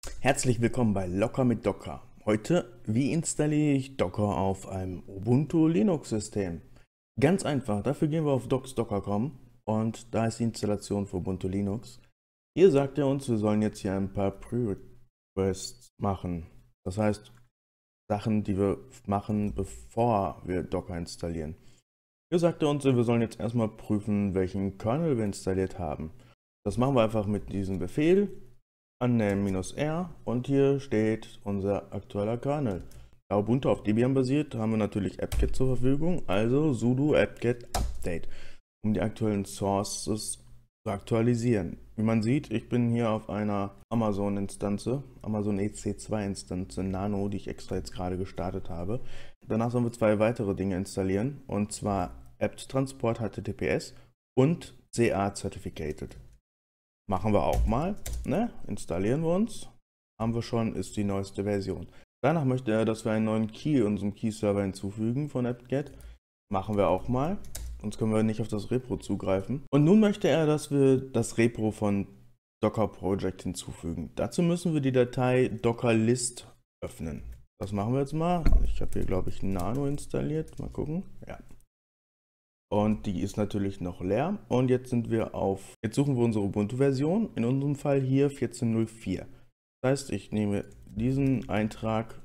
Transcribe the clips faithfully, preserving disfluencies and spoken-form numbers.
Herzlich willkommen bei Locker mit Docker. Heute, wie installiere ich Docker auf einem Ubuntu Linux System? Ganz einfach, dafür gehen wir auf docs punkt docker punkt com und da ist die Installation für Ubuntu Linux. Hier sagt er uns, wir sollen jetzt hier ein paar Pre-Requests machen. Das heißt, Sachen, die wir machen, bevor wir Docker installieren. Hier sagt er uns, wir sollen jetzt erstmal prüfen, welchen Kernel wir installiert haben. Das machen wir einfach mit diesem Befehl. Uname-R und hier steht unser aktueller Kernel. Da Ubuntu auf Debian basiert, haben wir natürlich apt-get zur Verfügung, also sudo apt-get update, um die aktuellen Sources zu aktualisieren. Wie man sieht, ich bin hier auf einer Amazon-Instanze, Amazon E C zwei Instanze Nano, die ich extra jetzt gerade gestartet habe. Danach sollen wir zwei weitere Dinge installieren, und zwar apt-transport H T T P S und C A Certificated. Machen wir auch mal, ne? Installieren wir uns. Haben wir schon, ist die neueste Version. Danach möchte er, dass wir einen neuen Key unserem Key-Server hinzufügen von apt-get. Machen wir auch mal, sonst können wir nicht auf das Repro zugreifen. Und nun möchte er, dass wir das Repro von Docker Project hinzufügen. Dazu müssen wir die Datei dockerlist öffnen. Das machen wir jetzt mal. Ich habe hier, glaube ich, Nano installiert. Mal gucken. Ja. Und die ist natürlich noch leer. Und jetzt sind wir auf, jetzt suchen wir unsere Ubuntu-Version, in unserem Fall hier vierzehn null vier. Das heißt, ich nehme diesen Eintrag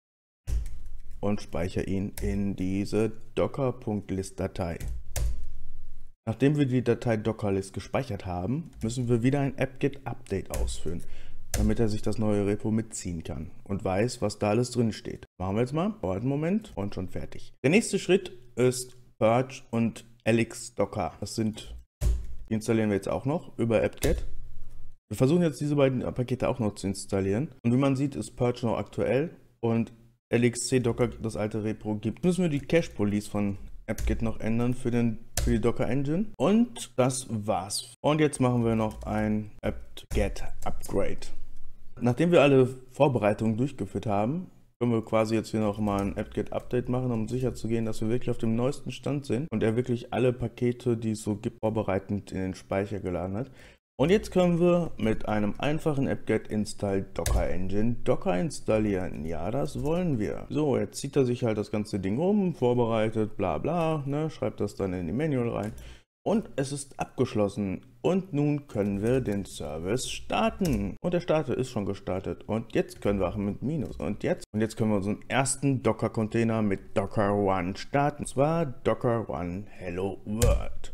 und speichere ihn in diese docker.list-Datei. Nachdem wir die Datei dockerlist gespeichert haben, müssen wir wieder ein apt-get update ausführen, damit er sich das neue Repo mitziehen kann und weiß, was da alles drin steht. Machen wir jetzt mal, dauert einen Moment und schon fertig. Der nächste Schritt ist Purge und Alex Docker. Das sind, die installieren wir jetzt auch noch über apt-get. Wir versuchen jetzt diese beiden Pakete auch noch zu installieren. Und wie man sieht, ist Purge noch aktuell und lxcdocker, das alte Repro, gibt. Müssen wir die Cache Police von apt-get noch ändern für, den, für die Docker Engine. Und das war's. Und jetzt machen wir noch ein apt-get Upgrade. Nachdem wir alle Vorbereitungen durchgeführt haben, können wir quasi jetzt hier noch mal ein apt-get Update machen, um sicher zu gehen, dass wir wirklich auf dem neuesten Stand sind und er wirklich alle Pakete, die es so gibt, vorbereitend in den Speicher geladen hat. Und jetzt können wir mit einem einfachen apt-get install Docker Engine Docker installieren. Ja, das wollen wir. So, jetzt zieht er sich halt das ganze Ding um, vorbereitet, bla bla, ne, schreibt das dann in die Manual rein. Und es ist abgeschlossen. Und nun können wir den Service starten. Und der Starter ist schon gestartet. Und jetzt können wir auch mit Minus. Und jetzt, und jetzt können wir unseren ersten Docker-Container mit Docker Run starten. Und zwar Docker Run Hello World.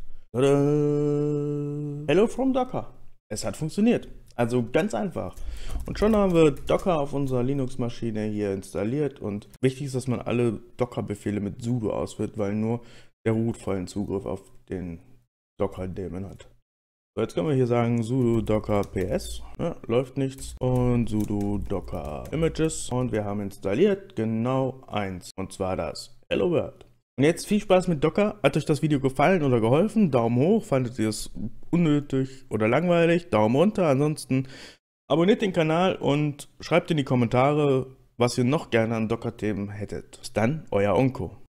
Tada! Hello from Docker. Es hat funktioniert. Also ganz einfach. Und schon haben wir Docker auf unserer Linux-Maschine hier installiert. Und wichtig ist, dass man alle Docker-Befehle mit sudo ausführt, weil nur der Root vollen Zugriff auf den Docker-Daemon hat. So, jetzt können wir hier sagen sudo docker ps, ja, läuft nichts, und sudo docker images, und wir haben installiert genau eins, und zwar das Hello World. Und jetzt viel Spaß mit Docker. Hat euch das Video gefallen oder geholfen? Daumen hoch. Fandet ihr es unnötig oder langweilig? Daumen runter. Ansonsten abonniert den Kanal und schreibt in die Kommentare, was ihr noch gerne an Docker-Themen hättet. Bis dann, euer Onko.